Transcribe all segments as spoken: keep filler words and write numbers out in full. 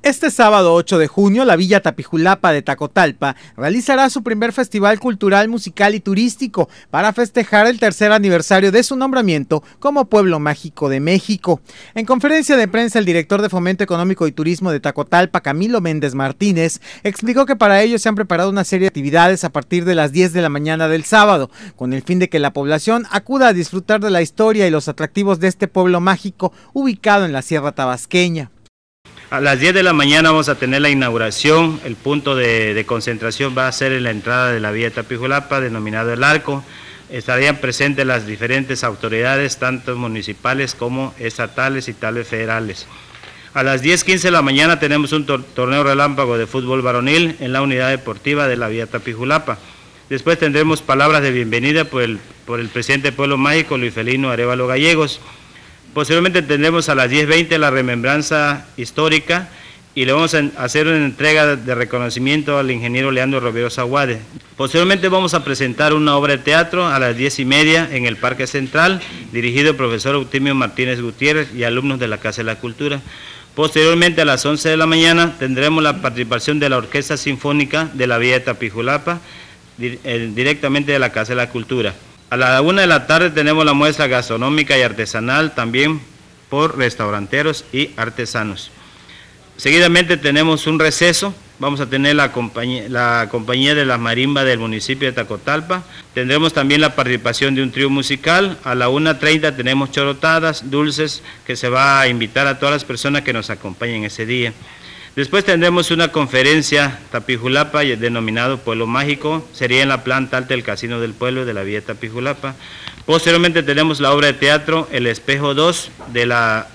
Este sábado ocho de junio, la Villa Tapijulapa de Tacotalpa realizará su primer festival cultural, musical y turístico para festejar el tercer aniversario de su nombramiento como Pueblo Mágico de México. En conferencia de prensa, el director de Fomento Económico y Turismo de Tacotalpa, Camilo Méndez Martínez, explicó que para ello se han preparado una serie de actividades a partir de las diez de la mañana del sábado, con el fin de que la población acuda a disfrutar de la historia y los atractivos de este pueblo mágico ubicado en la Sierra Tabasqueña. A las diez de la mañana vamos a tener la inauguración. El punto de, de concentración va a ser en la entrada de la Villa Tapijulapa, denominado El Arco. Estarían presentes las diferentes autoridades, tanto municipales como estatales y tales federales. A las diez quince de la mañana tenemos un tor torneo relámpago de fútbol varonil en la unidad deportiva de la Villa Tapijulapa. Después tendremos palabras de bienvenida por el, por el presidente del Pueblo Mágico, Luis Felino Arévalo Gallegos. Posteriormente tendremos a las diez veinte la remembranza histórica y le vamos a hacer una entrega de reconocimiento al ingeniero Leandro Rovirosa Aguade. Posteriormente vamos a presentar una obra de teatro a las diez y media en el Parque Central, dirigido al profesor Eutimio Martínez Gutiérrez y alumnos de la Casa de la Cultura. Posteriormente a las once de la mañana tendremos la participación de la Orquesta Sinfónica de la Villa de Tapijulapa, directamente de la Casa de la Cultura. A la una de la tarde tenemos la muestra gastronómica y artesanal, también por restauranteros y artesanos. Seguidamente tenemos un receso, vamos a tener la compañía, la compañía de la marimba del municipio de Tacotalpa. Tendremos también la participación de un trío musical. A la una treinta tenemos chorotadas, dulces, que se va a invitar a todas las personas que nos acompañen ese día. Después tendremos una conferencia Tapijulapa denominado Pueblo Mágico, sería en la planta alta del Casino del Pueblo de la Villa Tapijulapa. Posteriormente tenemos la obra de teatro El Espejo dos de la,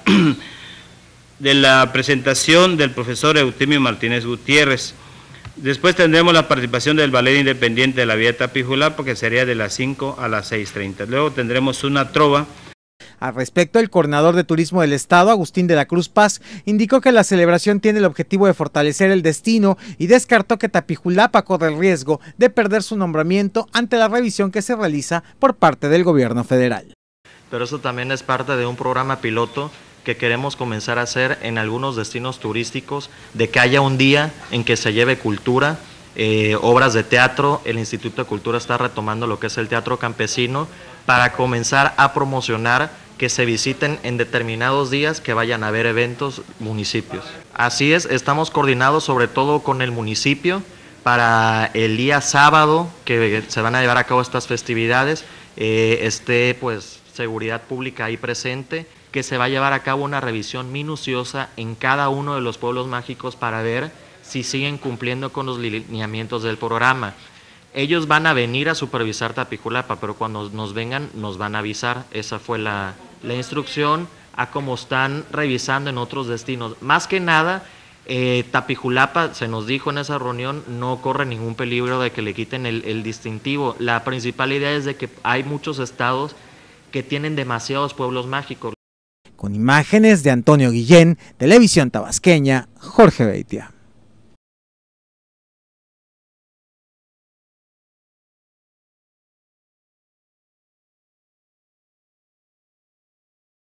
de la presentación del profesor Eutimio Martínez Gutiérrez. Después tendremos la participación del Ballet Independiente de la Villa Tapijulapa, que sería de las cinco a las seis treinta. Luego tendremos una trova. Al respecto, el coordinador de turismo del estado, Agustín de la Cruz Paz, indicó que la celebración tiene el objetivo de fortalecer el destino y descartó que Tapijulapa corre el riesgo de perder su nombramiento ante la revisión que se realiza por parte del gobierno federal. Pero eso también es parte de un programa piloto que queremos comenzar a hacer en algunos destinos turísticos, de que haya un día en que se lleve cultura, eh, obras de teatro. El Instituto de Cultura está retomando lo que es el teatro campesino para comenzar a promocionar que se visiten en determinados días, que vayan a ver eventos municipios. Así es, estamos coordinados sobre todo con el municipio para el día sábado que se van a llevar a cabo estas festividades, eh, esté pues seguridad pública ahí presente, que se va a llevar a cabo una revisión minuciosa en cada uno de los pueblos mágicos para ver si siguen cumpliendo con los lineamientos del programa. Ellos van a venir a supervisar Tapijulapa, pero cuando nos vengan nos van a avisar. Esa fue la, la instrucción a cómo están revisando en otros destinos. Más que nada, eh, Tapijulapa, se nos dijo en esa reunión, no corre ningún peligro de que le quiten el, el distintivo. La principal idea es de que hay muchos estados que tienen demasiados pueblos mágicos. Con imágenes de Antonio Guillén, Televisión Tabasqueña, Jorge Beitia.